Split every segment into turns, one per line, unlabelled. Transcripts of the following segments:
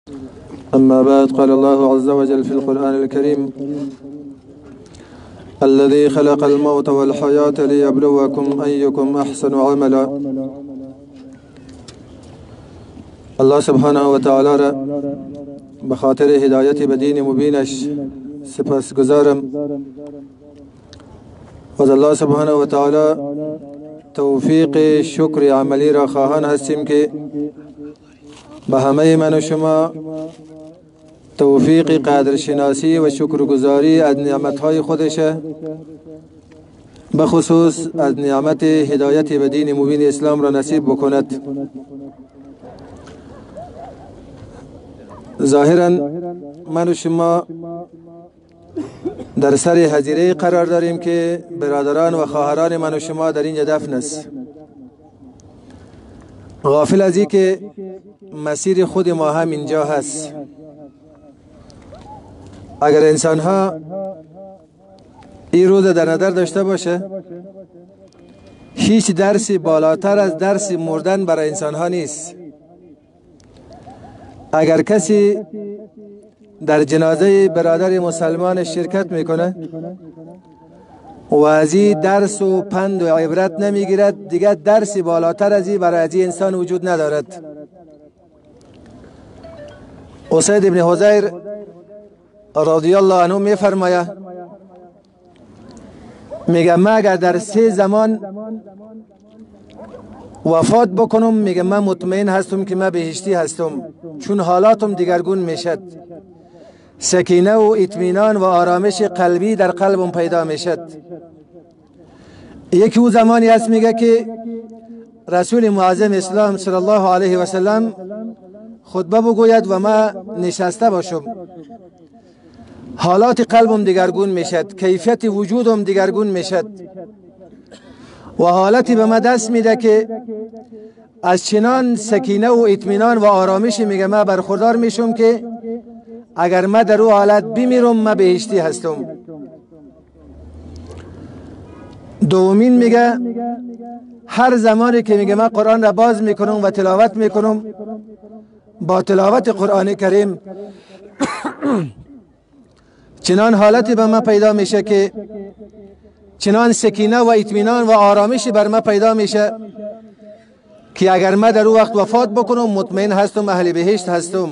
أما بعد، قال الله عز وجل في القرآن الكريم: الذي خلق الموت والحياة ليبلوكم أيكم أحسن عملا. الله سبحانه و تعالی را بخاطر هدایت بدین مبینش سپس گزارم و از الله سبحانه و تعالی توفیق شکر عملی را خواهان هستیم که به همه من و شما توفیق قدرشناسی و شکرگزاری از نعمتهای خودش، بخصوص از نعمت هدایت به دین مبین اسلام را نصیب بکند. ظاهرا من و شما در سر حظیره قرار داریم که برادران و خواهران من و شما در اینجا دفن است، غافل از این که مسیر خود ما هم اینجا هست. اگر انسان ها این روز در نظر داشته باشه، هیچ درسی بالاتر از درس مردن برای انسان ها نیست. اگر کسی در جنازه برادر مسلمان شرکت میکنه و از این درس و پند و عبرت نمیگیرد، دیگر درسی بالاتر از این برای از این انسان وجود ندارد. اسید ابن حضیر رضی الله عنه میفرماید، میگه من اگر در 3 زمان وفات بکنم، میگه من مطمئن هستم که من بهشتی هستم، چون حالاتم دیگرگون میشد. سکینه و اطمینان و آرامش قلبی در قلبم پیدا میشد. یکی او زمانی هست میگه که رسول معظم اسلام صلی الله علیه و سلم خطبه بگوید و من نشسته باشم، حالات قلبم دیگرگون میشد، کیفیت وجودم دیگرگون میشد و حالتی به من دست میده که از چنان سکینه و اطمینان و آرامش میگه من برخوردار میشم که اگر من در او حالت بمیرم من بهشتی هستم. دومین میگه هر زمانی که میگه من قرآن را باز میکنم و تلاوت میکنم، با تلاوت قرآن کریم چنان حالتی به من پیدا میشه که چنان سکینه و اطمینان و آرامشی بر من پیدا میشه که اگر من در او وقت وفات بکنم مطمئن هستم اهل بهشت هستم.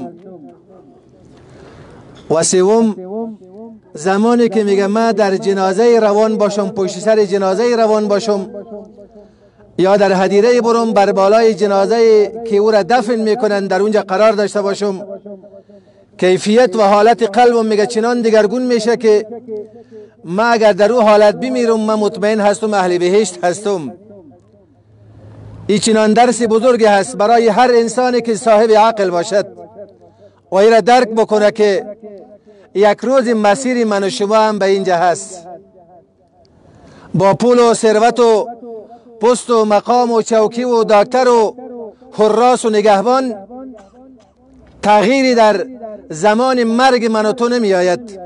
و سوم زمانی که میگه من در جنازه روان باشم، پشت سر جنازه روان باشم، یا در حدیره برم بر بالای جنازه که او را دفن میکنن در اونجا قرار داشته باشم، کیفیت و حالت قلبم میگه چنان دیگرگون میشه که من اگر در او حالت بمیرم من مطمئن هستم اهل بهشت هستم. این چنان درس بزرگی هست برای هر انسانی که صاحب عقل باشد و این را درک بکنه که یک روز مسیر من و شما هم به اینجا هست. با پول و ثروت و پست و مقام و چوکی و دکتر و حراس و نگهبان تغییری در زمان مرگ من و تو نمی آید.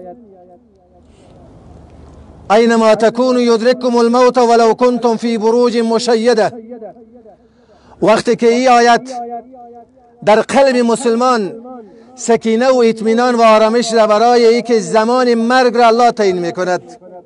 اینما تکونوا یدرککم الموت ولو کنتم فی بروج مشیده. وقتی که این آیت در قلب مسلمان سکینه و اطمینان و آرامش را برای اینکه زمان مرگ را الله تعیین میکند.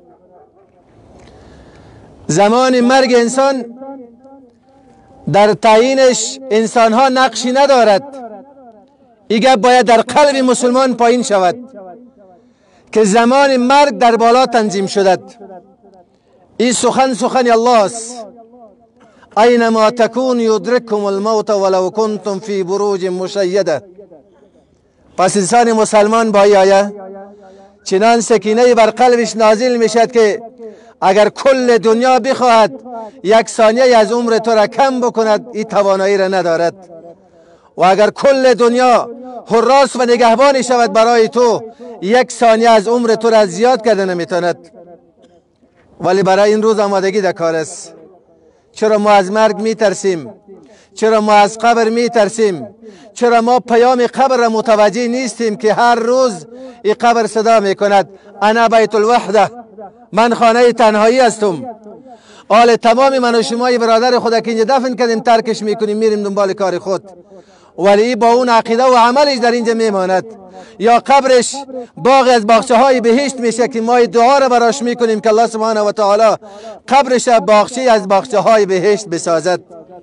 زمان مرگ انسان در تعیینش انسان ها نقشی ندارد. ایگه باید در قلب مسلمان پایین شود که زمان مرگ در بالا تنظیم شدد. این سخن الله است. اینما تکون یدرککم الموت ولو کنتم فی بروج مشیده. پس انسان مسلمان با آیه چنان سکینه بر قلبش نازل میشد که اگر کل دنیا بخواهد 1 ثانیه از عمر تو را کم بکند این توانایی را ندارد، و اگر کل دنیا حراس و نگهبانی شود برای تو 1 ثانیه از عمر تو را زیاد کرده نمیتواند. ولی برای این روز آمادگی در کار است. چرا ما از مرگ میترسیم؟ چرا ما از قبر میترسیم؟ چرا ما پیام قبر را متوجه نیستیم که هر روز این قبر صدا میکند انا بیت الوحده، من خانه تنهایی هستم. حال تمام من و شما برادر خدا که اینجا دفن کردیم ترکش میکنیم میریم دنبال کار خود. ولی با اون عقیده و عملش در اینجا میماند، یا قبرش باغی از باغچه های بهشت میشه که ما دعا را براش میکنیم که الله سبحانه و تعالی قبرش باغچه از باغچه های بهشت بسازد.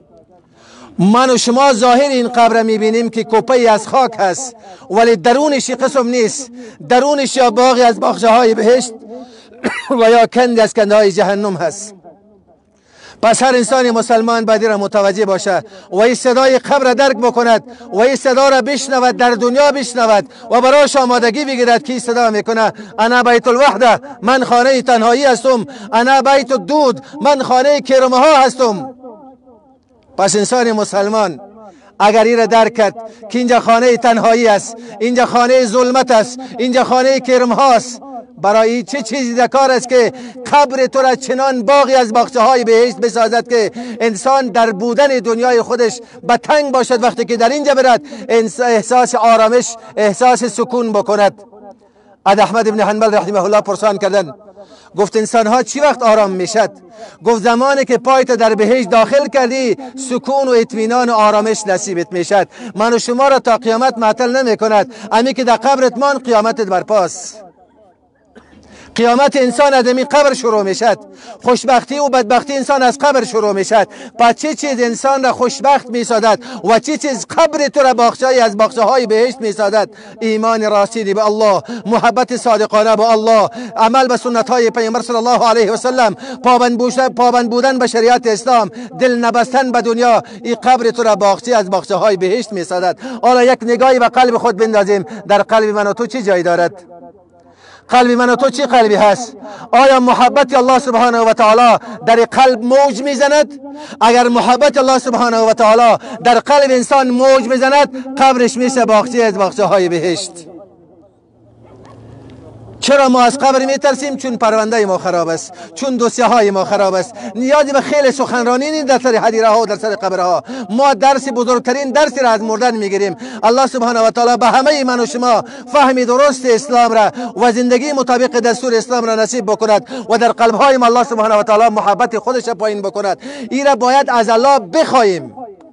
من و شما ظاهر این قبر میبینیم که کپی از خاک هست، ولی درونش قسم نیست، درونش یا باغی از باغچه های بهشت و یا کندی از کندهای جهنم هست. پس هر انسان مسلمان باید را متوجه باشه و این صدای قبر درک بکند و این صدا را بشنود، در دنیا بشنود و براش آمادگی بگیرد که صدا میکنه انا بیت الوحده، من خانه تنهایی هستم، انا بیت الدود، من خانه کرمه ها هستم. پس انسان مسلمان اگر این را درک کرد که اینجا خانه تنهایی است، اینجا خانه ظلمت است، اینجا خانه کرمه هاست، برای چه چیزی دکار است که قبر تو را چنان باغی از باغچه های بهشت بسازد که انسان در بودن دنیای خودش به تنگ باشد، وقتی که در اینجا برد احساس آرامش، احساس سکون بکند. از احمد بن حنبل رحمه الله پرسان کردن، گفت انسان ها چی وقت آرام میشد؟ گفت زمانی که پایت در بهشت داخل کردی سکون و اطمینان و آرامش نصیبت میشد. من و شما را تا قیامت معطل نمی کند، امی که در قبرت مان قیامتت برپاست. قیامت انسان از این قبر شروع میشد، خوشبختی و بدبختی انسان از قبر شروع میشد. پس چه چیز انسان را خوشبخت میسازد و چه چیز قبر تو را باغچه از باغچه های بهشت میسازد؟ ایمان راستینی به الله، محبت صادقانه به الله، عمل به سنت های پیامبر صلی الله علیه و سلم، پابند بودن به شریعت اسلام، دل نبستن به دنیا، این قبر تو را باغچه از باغچه های بهشت میسازد. حالا یک نگاهی به قلب خود بندازیم، در قلب من و تو چه جای دارد؟ قلب من و تو چی قلبی هست؟ آیا محبت الله سبحانه و تعالی در قلب موج میزند؟ اگر محبت الله سبحانه و تعالی در قلب انسان موج میزند، قبرش میشه باغچه از باغچه های بهشت. چرا ما از قبر میترسیم؟ چون پرونده ما خراب است، چون دوسیه های ما خراب است. نیازی به خیلی سخنرانی نیست در سر حدیره ها و در سر قبرها. ما درس بزرگترین درسی را از مردن میگیریم. الله سبحانه و تعالی به همه من و شما فهم درست اسلام را و زندگی مطابق دستور اسلام را نصیب بکند و در قلب های ما الله سبحانه و تعالی محبت خودش پایین بکند. این را باید از الله بخواهیم،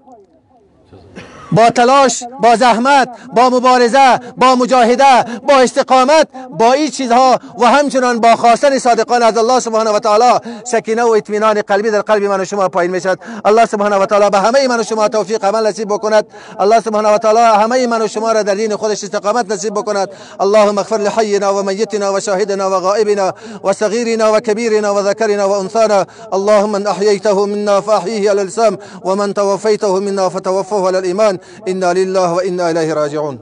با تلاش، با زحمت، با مبارزه، با مجاهده، با استقامت، با این چیزها و همچنان با خواستن صادقانه از الله سبحانه و تعالی سکینه و اطمینان قلبی در قلب من و شما پایین میشد. الله سبحانه و تعالی به همه من و شما توفیق عمل نصیب بکند. الله سبحانه و تعالی همه من و شما را در دین خودش استقامت نصیب بکند. اللهم اغفر لحینا و میتنا و شاهدنا و غائبنا و صغیرنا و کبیرنا و ذکرنا و انثانا. اللهم من احییته منا فاحیه علی الاسلام و من توفیته منا فتوفه علی الايمان. إنا لله وإنا إليه راجعون.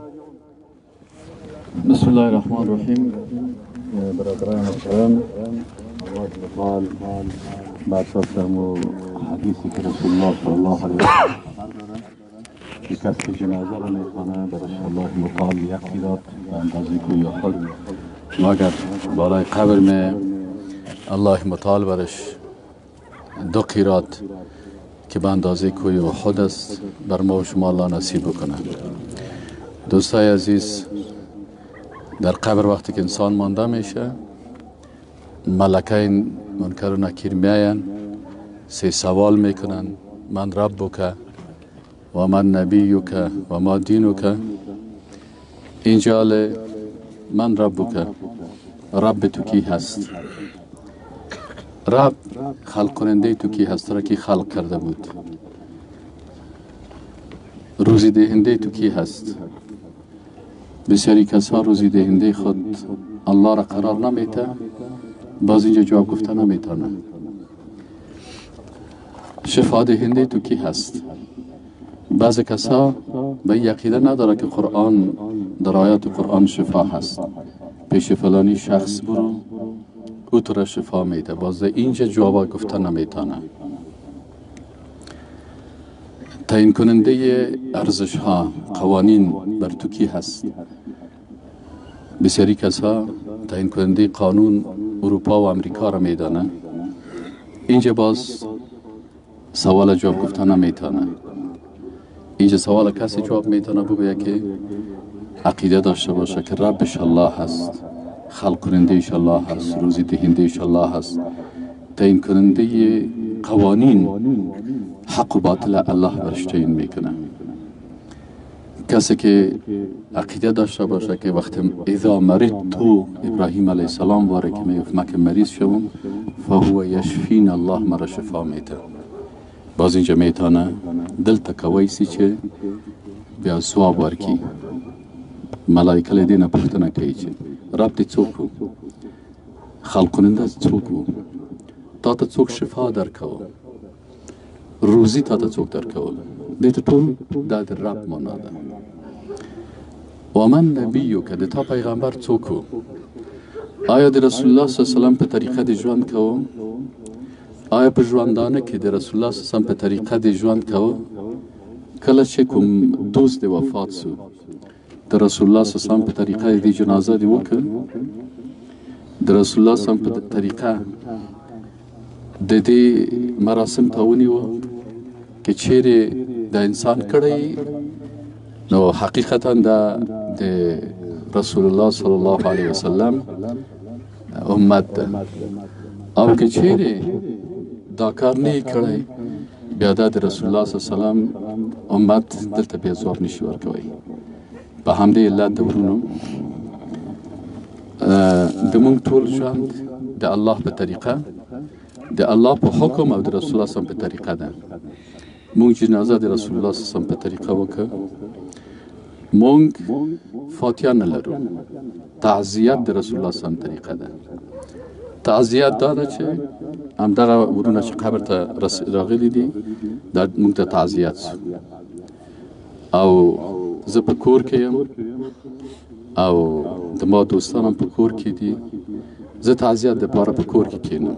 بسم الله الرحمن الرحیم. برادران محترم، الله بعد فرمو حدیثی که رسول الله صلی الله علیه و سلم که کسی جنازه را میخوانه برش الله مطال یک قیرات به اندازه کوی احد، مگر بالای قبر میں الله مطال برش 2 قیرات که به اندازه کوی احد است بر ما و شما الله نصیب بکنه. دوستای عزیز، در قبر وقتی که انسان مانده میشه، ملکین منکر و نکیر میاین، 3 سوال میکنن: من ربک و من نبیک و ما دینک. اینجا من ربک، رب تو کی هست؟ رب خلق کننده تو کی هست؟ را کی خلق کرده بود؟ روزی دهنده تو کی هست؟ بسیاری کسا روزی دهنده خود الله را قرار نمیته، باز اینجا جواب گفته نمیتونه. شفا دهنده تو کی هست؟ بعض کسا به یقیده نداره که قرآن در آیات قرآن شفا هست. پیش فلانی شخص برو او تو را شفا میده، باز اینجا جواب گفته نمیتونه. تعیین کننده ارزش ها، قوانین بر تو کی هست؟ بسیاری کسا تعیین کننده قانون اروپا و امریکا را میدانه، اینجا باز سوال جواب گفته نمیتونه. اینجا سوال کسی جواب میتونه بگویه که عقیده داشته باشه که ربش الله هست، خلق کننده الله هست، روزی دهنده الله هست، تعیین کننده قوانین حق و باطل الله برش تعیین میکنه. کسی که عقیده داشته باشه که وقتی اذا مرضت تو ابراهیم علیه السلام واره که میگفت من که مریض شوم فهو یشفین الله مرا شفا میده. باز اینجا میتانه دل تکویسی چه بیا سواب ورکی. ملائکه لیدین پختنه که چه ربطی چوکو خلقننده چوکو تا تا چوک شفا درکو روزی تا تا چوک درکو دیت طول داد رب مناده و من نبیو که تا پیغمبر چوکو آیا در رسول الله صلی الله علیه وسلم په طریقه دی ژوند کوو؟ آیا په ژوندانه کې د رسول الله صلی الله علیه وسلم په طریقه دی ژوند کوو؟ کله چې کوم دوست دی وفات سو د رسول الله صلی الله علیه وسلم په طریقه دی جنازه دی وکړ، د رسول الله صلی الله علیه وسلم په طریقه د دې مراسم ته ونیوه که چیرې د انسان کړی نو حقیقتا دا د رسول الله صلی الله علیه وسلم امت ده، او که چیرې دا کار نه کړی بیا دا د رسول الله صلی الله علیه وسلم امت دلته بیا ځواب نشي ورکوی. په همدې علت د ورونو د موږ ټول ژوند د الله په طریقه د الله په حکم او د رسول الله صلی الله علیه وسلم په طریقه ده. موږ جنازه د رسول الله صلی الله علیه وسلم په طریقه وکړه. موږ فاتحه نه لرو. تعزیت د رسول الله صلی الله علیه وسلم طریقه ده. تعزیت دا ده چې همدغه ورونه چې قبر ته راغلي دي دا موږ ته تعزیت سو، او زه په کور کې یم او د ما دوستان هم په کور کې دي، زه تعزیت دپاره په کور کې کښېنم.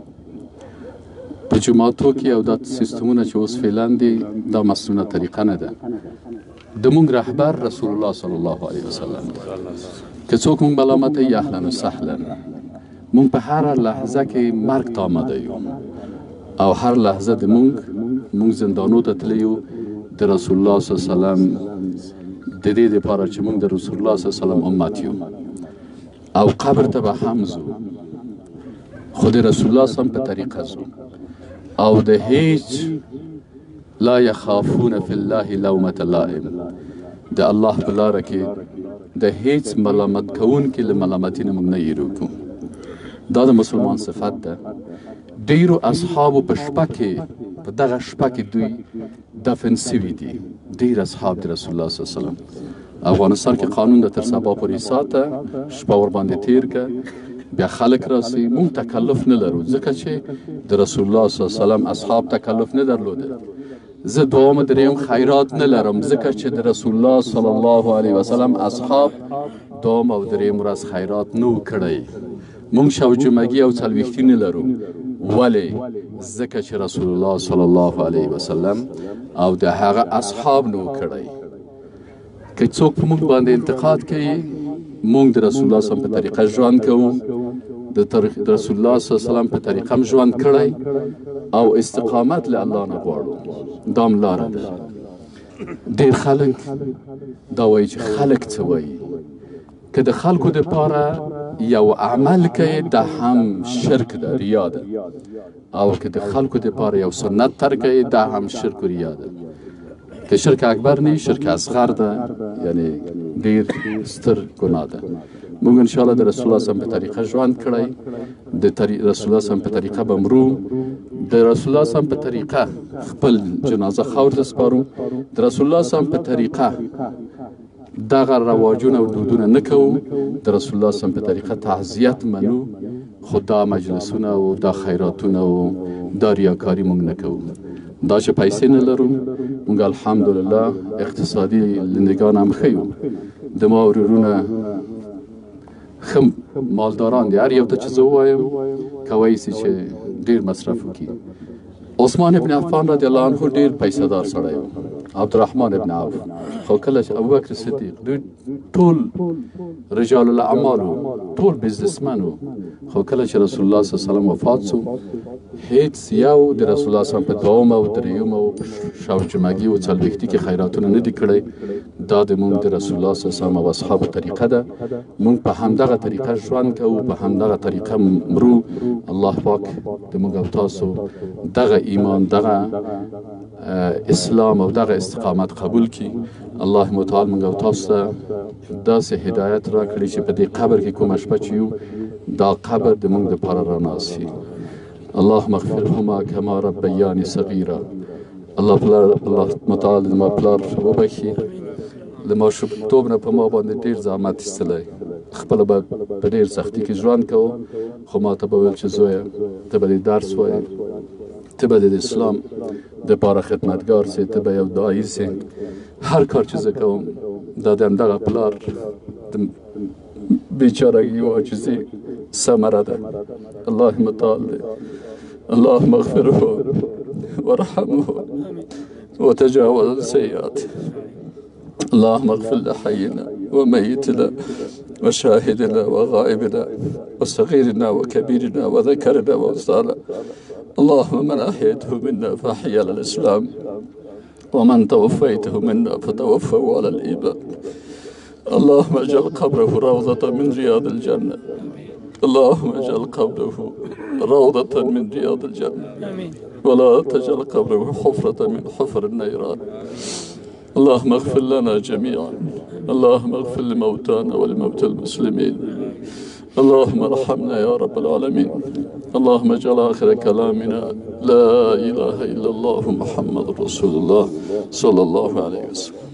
په جوماتو کې او دا سیستمونه چې اوس فعلا دي دا مسنونه طریقه نه ده. د موږ رهبر رسول الله صلی الله علیه وسلم دی. که څوک موږ ملامته یې اهلا وسهلا. موږ په هر لحظه کې مرګ ته آماده یو او هر لحظه د موږ زندانو ته تللی یو د رسول الله صلی الله علیه وسلم د دې دپاره چې موږ د رسول الله صلی الله علیه وسلم امت یو او قبر ته به هم ځو، خو د رسول الله صلی الله علیه وسلم په طریقه ځو او د هیڅ لا یخافون فی الله لومة لائم، د الله په لاره کې د هیڅ ملامت کوونکي له ملامتي نه موږ نه یېرېږو. دا د مسلمان صفت ده. ډیرو اصحابو په شپه کې په دغه شپه کې دوی دفن سوي دي. ډیر اصحاب د رسول الله صلی الله علیه وسلم. افغانستان کې قانون د تر سبا پورې ساته، شپه ورباندې تیر که بیا خلک راسي. موږ تکلف نه لرو ځکه چې د رسول الله صلی الله علیه وسلم اصحاب تکلف نه درلوده. زه دوم دریم خیرات نه لرم ځکه چې د رسول الله صلی الله علیه وسلم اصحاب دوم او دریم ورځ خیرات نو کړی. موږ شو جمعګي او څلوېښتي نه لرو. ولې؟ ځکه چې رسول الله صلی الله علیه وسلم او د هغه اصحاب نو کړی. که څوک په موږ باندې انتقاد کوي، موږ د رسول الله صلی الله علیه وسلم په طریقه ژوند کوو، د رسول الله صلی الله علیه وسلم په طریقه هم ژوند کړی او استقامت له الله نه غواړو. دا هم لاره ده. ډېر خلک دا وایي چې خلک څه وایي. که د خلکو دپاره یو عمل کوي دا هم شرک ده، ریا ده، او که د خلکو دپاره یو سنت ترکوي دا هم شرک و ریا ده. که شرک اکبر نه شرک اصغر ده، یعنی ډیر ستر ګناه ده. موږ انشاءالله د رسول الله صلی الله علیه وسلم په طریقه ژوند کړی، د رسول الله صلی الله علیه وسلم په طریقه به مرو، د رسول الله صلی الله علیه وسلم په طریقه خپل جنازه خاورو ته سپارو، د رسول الله صلی الله علیه وسلم په طریقه دغه رواجونه او دودونه نه کوو، د رسول الله صلی الله علیه وسلم په طریقه تعزیت منو، خو دا مجلسونه او دا خیراتونه او دا ریاکاري موږ نه کوو. دا چې پیسې نه لرو، موږ الحمدلله اقتصادي لندګان هم ښه یو. د ما ورورونه ښه مالداران دي. هر یو ته چې زه ووایم کوی سي چې ډېر مصرف وکړي. عثمان ابن عفان رضی الله عنه ډېر پیسه دار سړی و. عبدالرحمن ابن عوف، خو کله چې ابوبکر صدیق، دوی ټول رجال الاعمال و، ټول بزنسمن و، خو کله چې رسول الله صلی الله علیه وسلم وفات سو هیڅ یو د رسول الله صلی الله علیه وسلم په دوم او درېیم او شو جمعګي او څلوېښتي کې خیراتونه نه دي کړی. دا د موږ د رسول الله صلی الله علیه وسلم او اصحابو طریقه ده. موږ په همدغه طریقه ژوند کوو، په همدغه طریقه مرو. الله پاک د موږ او تاسو دغه ایمان، دغه اسلام او دغه استقامت قبول کی. الله متعال منګ او تاسو ته داسې هدایت را کړي چې په دې قبر کې کومه شپه چې یو دا قبر د موږ دپاره رڼا شي. اللهم اغفرهما كما ربياني صغيرا. الله متعال زما پلار وبخي، د ماشومتوب نه په ما باندې ډېر زحمت ایستلی، خپله به په ډېر سختي کې ژوند کوو، خو ما ته به ویل چې زویه ته به دې درس وایې، ته به د اسلام دپاره خدمتګار سې، ته به یو داعي سې. هر کار چې زه کوم دا د همدغه پلار د بیچارګي او عاجزي ثمره ده. الله متعال دی. اللهم اغفره وارحمه وتجاوز عن سيئاته. اللهم اغفر لحينا وميتنا وشاهدنا وغائبنا وصغيرنا وكبيرنا وذكرنا وانثانا. اللهم من أحييته منا فأحيي على الإسلام، ومن توفيته منا فتوفه على الإيمان. اللهم اجعل قبره روضة من رياض الجنة. اللهم اجعل قبره روضة من رياض الجنة، ولا تجعل قبره حفرة من حفر النيران. اللهم اغفر لنا جميعا. اللهم اغفر لموتانا ولموتى المسلمين. اللهم ارحمنا يا رب العالمين. اللهم اجعل آخر كلامنا لا إله إلا الله محمد رسول الله صلى الله عليه وسلم.